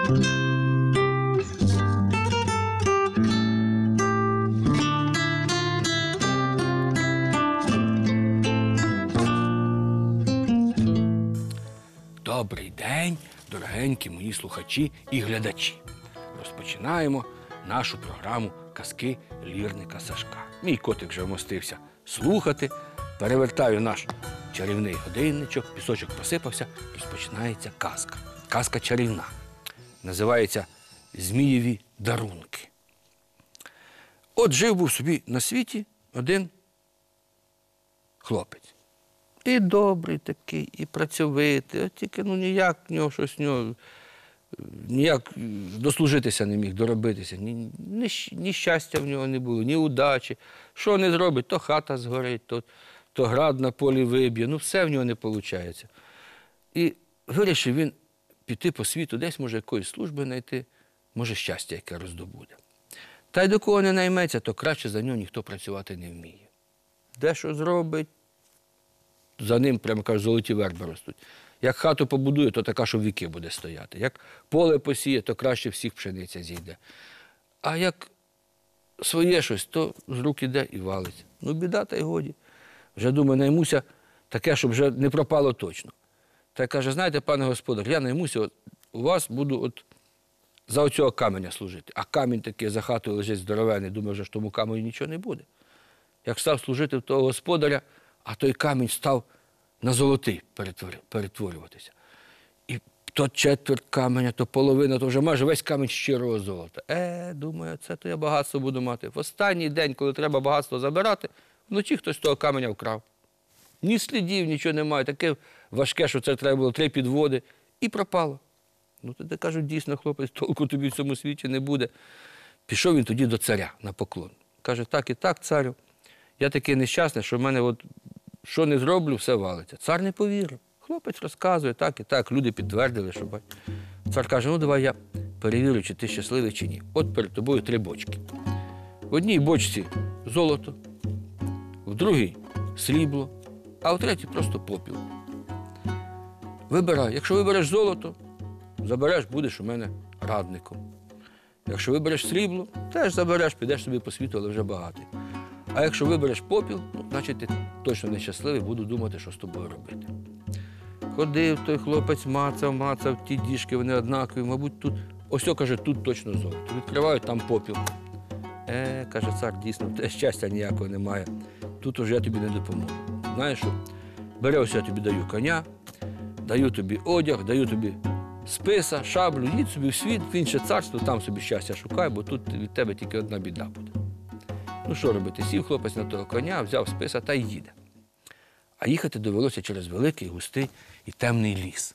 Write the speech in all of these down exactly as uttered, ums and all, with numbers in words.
Добрий день, дорогенькі мої слухачі і глядачі. Розпочинаємо нашу програму «Казки лірника Сашка». Мій котик вже вмостився слухати. Перевертаю наш чарівний годинничок, пісочок посипався, розпочинається казка. Казка чарівна. Називається «Змієві дарунки». От жив був собі на світі один хлопець. І добрий такий, і працьовитий, от тільки ну ніяк в нього щось в нього, ніяк дослужитися не міг, доробитися. Ні, ні, ні щастя в нього не було, ні удачі. Що не зробить, то хата згорить, то, то град на полі виб'є, ну все в нього не виходить. І вирішив він піти по світу, десь може якоїсь служби знайти, може щастя яке роздобуде. Та й до кого не найметься, то краще за нього ніхто працювати не вміє. Де що зробить, за ним, прямо кажуть, золоті верби ростуть. Як хату побудує, то така, що в віки буде стояти. Як поле посіє, то краще всіх пшениця зійде. А як своє щось, то з рук іде і валиться. Ну, біда, та й годі. Вже, думаю, наймуся таке, щоб вже не пропало точно. Та й каже, знаєте, пане господар, я наймуся, от, у вас буду от за оцього каменя служити. А камінь такий за хатою лежить здоровений, думаю, вже ж тому каменю нічого не буде. Як став служити в того господаря, а той камінь став на золотий перетворюватися. І то четверть каменя, то половина, то вже майже весь камінь щирого золота. Е, думаю, це то я багатство буду мати. В останній день, коли треба багатство забирати, вночі хтось того каменя вкрав. Ні слідів, нічого немає. Таке важке, що це треба було три підводи. І пропало. Ну, тоді кажуть, дійсно, хлопець, толку тобі в цьому світі не буде. Пішов він тоді до царя на поклон. Каже, так і так, царю. Я такий нещасний, що в мене, от, що не зроблю, все валиться. Цар не повірив. Хлопець розказує, так і так, люди підтвердили, що бать. Цар каже, ну давай я перевірю, чи ти щасливий, чи ні. От перед тобою три бочки. В одній бочці золото, в другій срібло, а в третій просто попіл. Вибирай. Якщо вибереш золото, забереш, будеш у мене радником. Якщо вибереш срібло, теж забереш, підеш собі по світу, але вже багатий. А якщо вибереш попіл, ну, значить ти точно нещасливий, буду думати, що з тобою робити. Ходив той хлопець, мацав, мацав, ті діжки, вони однакові, мабуть, тут, ось, каже, тут точно золото. Відкривають, там попіл. Е, каже цар, дійсно, те щастя ніякого немає, тут уже я тобі не допоможу. Знаєш що, бери, ось я тобі даю коня, даю тобі одяг, даю тобі списа, шаблю, їдь собі в світ, в інше царство, там собі щастя шукай, бо тут від тебе тільки одна біда буде. Ну, що робити? Сів хлопець на того коня, взяв списа та й їде. А їхати довелося через великий, густий і темний ліс.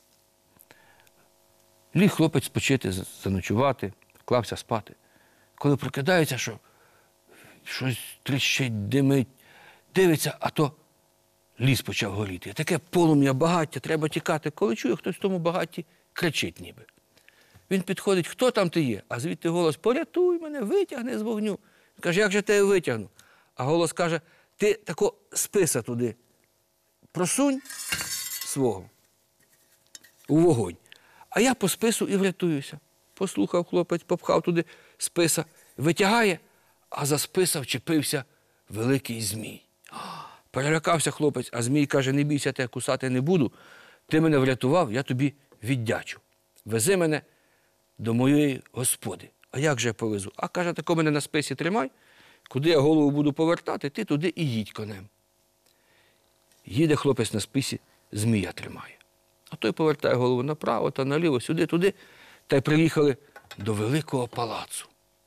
Ліг хлопець спочити, заночувати, клався спати. Коли прокидається, що щось тріщить, димить, дивиться, а то ліс почав горіти. Таке полум'я, багаття, треба тікати. Коли чує, хтось в тому багатті кричить ніби. Він підходить, хто там ти є? А звідти голос, порятуй мене, витягни з вогню. Він каже, як же тебе витягну? А голос каже, ти тако списа туди просунь свого у вогонь, а я по спису і врятуюся. Послухав хлопець, попхав туди списа, витягає, а за списа вчепився великий змій. Перелякався хлопець, а змій каже, не бійся, тебе кусати не буду, ти мене врятував, я тобі віддячу. Вези мене до моєї господи. А як же я повезу? А каже, тако мене на списі тримай, куди я голову буду повертати, ти туди і їдь конем. Їде хлопець на списі, змія тримає. А той повертає голову направо та наліво, сюди, туди, та й приїхали до великого палацу.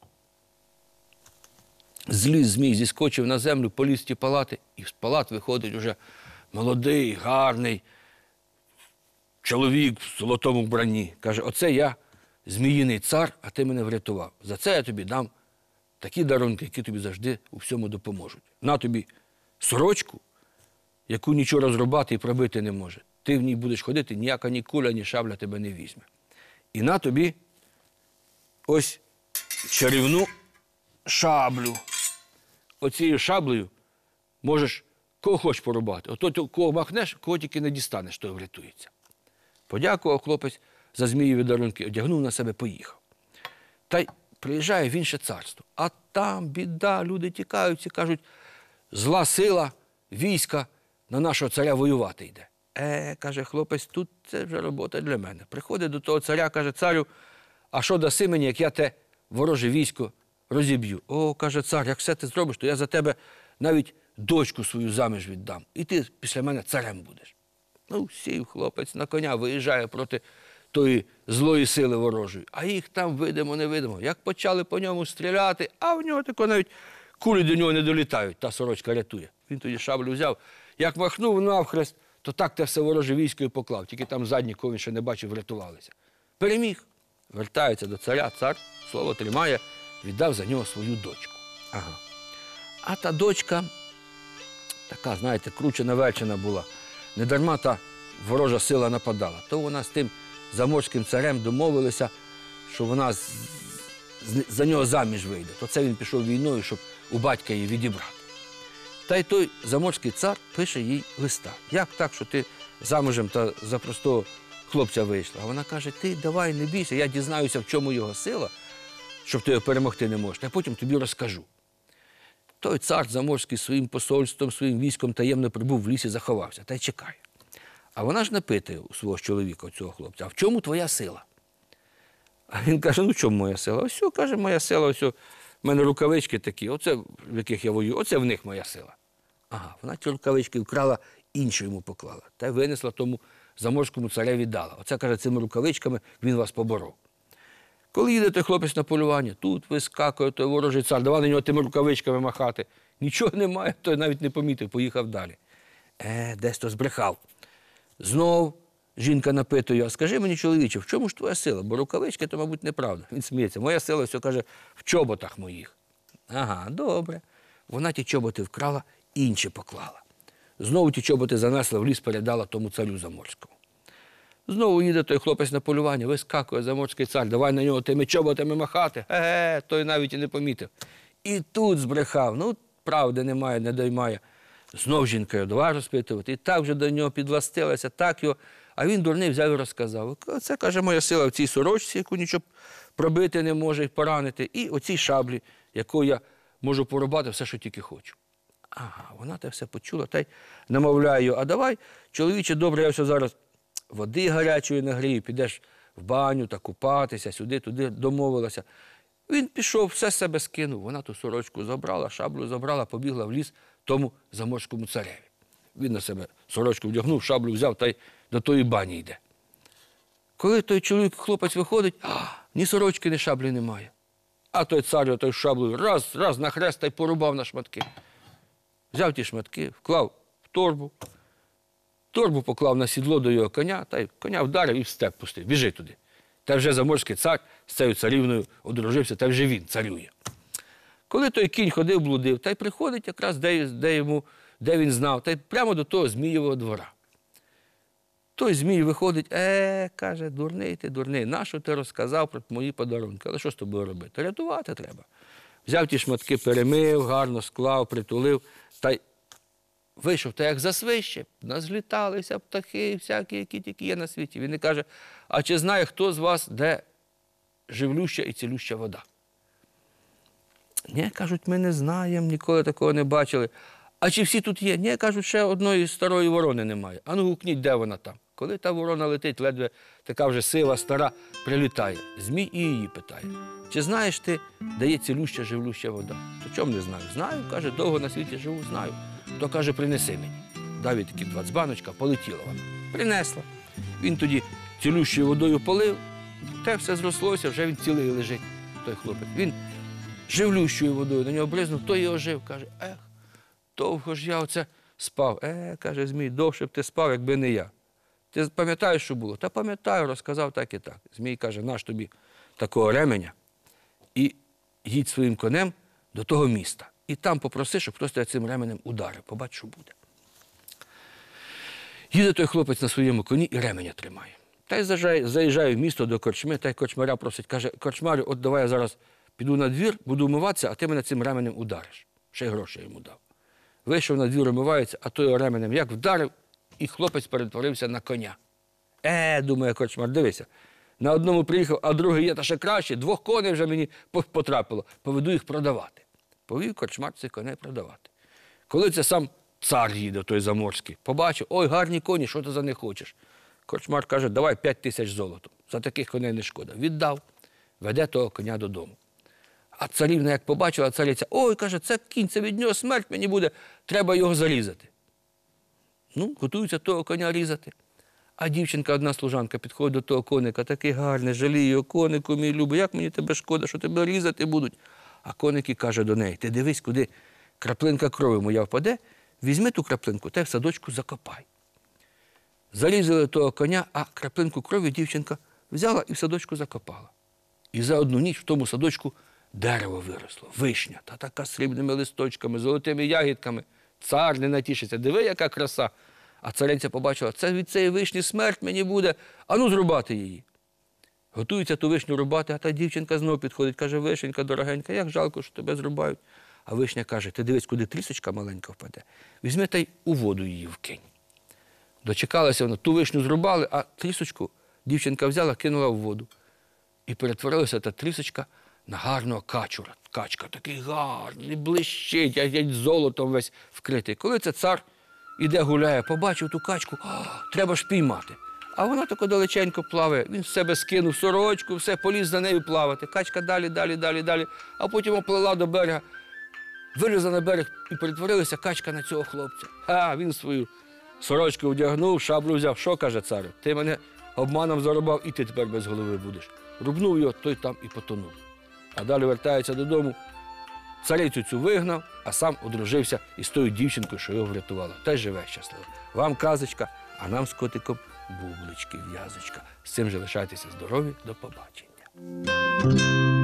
Зліз змій, зіскочив на землю, поліз ті палати, і з палат виходить уже молодий, гарний чоловік в золотому вбранні. Каже, оце я, зміїний цар, а ти мене врятував. За це я тобі дам такі дарунки, які тобі завжди у всьому допоможуть. На тобі сорочку, яку нічого розрубати і пробити не може. Ти в ній будеш ходити, ніяка ні куля, ні шабля тебе не візьме. І на тобі ось чарівну шаблю. Оцією шаблею можеш кого хочеш порубати. Ото кого махнеш, кого тільки не дістанеш, той врятується. Подякував хлопець за змієві дарунки, одягнув на себе, поїхав. Та й приїжджає в інше царство. А там біда, люди тікають і кажуть, зла сила, війська на нашого царя воювати йде. Е, каже хлопець, тут це вже робота для мене. Приходить до того царя, каже, царю, а що даси мені, як я те вороже військо розіб'ю? О, каже цар, як все ти зробиш, то я за тебе навіть дочку свою заміж віддам. І ти після мене царем будеш. Ну, сів хлопець на коня, виїжджає проти тої злої сили ворожої. А їх там видимо, не видимо. Як почали по ньому стріляти, а в нього тако навіть кулі до нього не долітають, та сорочка рятує. Він тоді шаблю взяв, як махнув навхрест, то так те все вороже військо і поклав. Тільки там задні, кого він ще не бачив, врятувалися. Переміг. Вертається до царя, цар слово тримає, віддав за нього свою дочку. Ага. А та дочка така, знаєте, кручена-верчена була. Недарма та ворожа сила нападала. То вона з тим заморським царем домовилася, що вона з, з, за нього заміж вийде. То це він пішов війною, щоб у батька її відібрати. Та й той заморський цар пише їй листа. Як так, що ти замужем та за простого хлопця вийшла? А вона каже, ти давай, не бійся, я дізнаюся, в чому його сила, щоб ти його перемогти не можеш, а потім тобі розкажу. Той цар заморський своїм посольством, своїм військом таємно прибув в лісі, заховався та й чекає. А вона ж не питає у свого чоловіка, цього хлопця, а в чому твоя сила? А він каже, ну в чому моя сила? Ось, каже, моя сила, ось, в мене рукавички такі, оце, в яких я воюю, оце в них моя сила. Ага, вона ті рукавички вкрала, іншу йому поклала. Та й винесла тому заморському цареві дала. Оце, каже, цими рукавичками він вас поборов. Коли їде той хлопець на полювання, тут вискакує той ворожий цар, давай на нього тими рукавичками махати. Нічого немає, той навіть не помітив, поїхав далі. Е, десь то збрехав. Знов жінка напитує, а скажи мені, чоловіче, в чому ж твоя сила? Бо рукавички, то, мабуть, неправда. Він сміється. Моя сила, все каже, в чоботах моїх. Ага, добре. Вона ті чоботи вкрала, інші поклала. Знову ті чоботи занесла в ліс, передала тому царю заморському. Знову їде той хлопець на полювання, вискакує заморський цар, давай на нього тими чоботами махати. Е-е, той навіть і не помітив. І тут збрехав, ну, правди немає, не доймає. Знов жінка його давай розпитувати, і так вже до нього підластилася, так його. А він дурний взяв і розказав. Це, каже, моя сила в цій сорочці, яку нічого пробити не може і поранити, і оцій шаблі, яку я можу порубати все, що тільки хочу. Ага, вона те все почула, та й намовляє його, а давай, чоловіче, добре, я все зараз води гарячої нагрію, підеш в баню та купатися, сюди, туди домовилася. Він пішов, все з себе скинув, вона ту сорочку забрала, шаблю забрала, побігла в ліс тому заморському цареві. Він на себе сорочку вдягнув, шаблю взяв та й до тої бані йде. Коли той чоловік, хлопець виходить, а, ні сорочки, ні шаблі немає. А той цар той шаблею раз, раз на хрест та й порубав на шматки. Взяв ті шматки, вклав в торбу, торбу поклав на сідло до його коня, та й коня вдарив і в степ пустив. Біжи туди. Та вже заморський цар з цією царівною одружився, та вже він царює. Коли той кінь ходив, блудив, та й приходить якраз, де, де, йому, де він знав, та й прямо до того Змієвого двора. Той Змій виходить, е, каже, дурний ти, дурний, нащо ти розказав про мої подарунки? Але що з тобою робити? Рятувати треба. Взяв ті шматки, перемив, гарно склав, притулив, та й вийшов, та як засвище, назліталися птахи, всякі, які тільки є на світі. Він і каже, а чи знає хто з вас, де живлюща і цілюща вода? Ні, кажуть, ми не знаємо, ніколи такого не бачили. А чи всі тут є? Ні, кажуть, ще одної старої ворони немає. А ну гукніть, де вона там? Коли та ворона летить, ледве така вже сива, стара, прилітає. Змій і її питає, чи знаєш ти, де є цілюща, живлюща вода? То чому не знаю? Знаю, каже, довго на світі живу, знаю. То, каже, принеси мені. Дав їй такі два дзбаночка, полетіла вона. Принесла. Він тоді цілющою водою полив, те все зрослося, вже він цілий лежить, той хлопець. Він живлющою водою на нього бризнув, той його жив, каже, ех, довго ж я оце спав. Е, каже Змій, довше б ти спав, якби не я. Ти пам'ятаєш, що було? Та пам'ятаю, розказав так і так. Змій каже, наш тобі такого ременя і їдь своїм конем до того міста. І там попроси, щоб хтось тебе цим ременем ударив. Побач, що буде. Їде той хлопець на своєму коні і ременя тримає. Та й заїжджає, заїжджає в місто до корчми, та й корчмаря просить, каже, корчмарю, от давай я зараз піду на двір, буду вмиватися, а ти мене цим ременем удариш. Ще й гроші йому дав. Вийшов на двір, умивається, а той ременем як вдарив, і хлопець перетворився на коня. Е, думає корчмар, дивися, На одному приїхав, а другий є, та ще краще, двох коней вже мені потрапило. Поведу їх продавати. Повів корчмар цих коней продавати. Коли це сам цар їде, той заморський, побачив, ой, гарні коні, що ти за них хочеш? Корчмар каже, давай п'ять тисяч золотом. За таких коней не шкода. Віддав, веде того коня додому. А царівна, як побачила, цариця, ой, каже, це кінь, це від нього смерть мені буде, треба його зарізати. Ну, готуються того коня різати. А дівчинка, одна служанка, підходить до того коника, такий гарний, жаліє його, конику, мій любий, як мені тебе шкода, що тебе різати будуть. А коник і каже до неї, ти дивись, куди краплинка крові моя впаде, візьми ту краплинку та в садочку закопай. Зарізали того коня, а краплинку крові дівчинка взяла і в садочку закопала. І за одну ніч в тому садочку дерево виросло, вишня, та така з срібними листочками, золотими ягідками. Цар не натішиться, диви, яка краса. А цариця побачила, це від цієї вишні смерть мені буде, а ну зрубати її. Готується ту вишню рубати, а та дівчинка знову підходить, каже, вишенька дорогенька, як жалко, що тебе зрубають. А вишня каже, ти дивись, куди трісочка маленька впаде, візьми та й у воду її вкинь. Дочекалася вона, ту вишню зрубали, а трісочку дівчинка взяла, кинула в воду. І перетворилася та трісочка на гарного качура. Качка такий гарний, блищить, як золотом весь вкритий. Коли це цар іде гуляє, побачив ту качку, треба ж піймати. А вона тако далеченько плаває, він з себе скинув сорочку, все, поліз за нею плавати. Качка далі, далі, далі, далі, а потім оплила до берега, вилізла на берег і перетворилася качка на цього хлопця. А він свою сорочку вдягнув, шаблю взяв. Що, каже царю, ти мене обманом зарубав, і ти тепер без голови будеш. Рубнув його, той там і потонув. А далі вертається додому, царицю цю вигнав, а сам одружився із тою дівчинкою, що його врятувала. Та й живе щасливо. Вам казочка, а нам з котиком бублички, в'язочка. З цим же лишайтеся здорові, до побачення.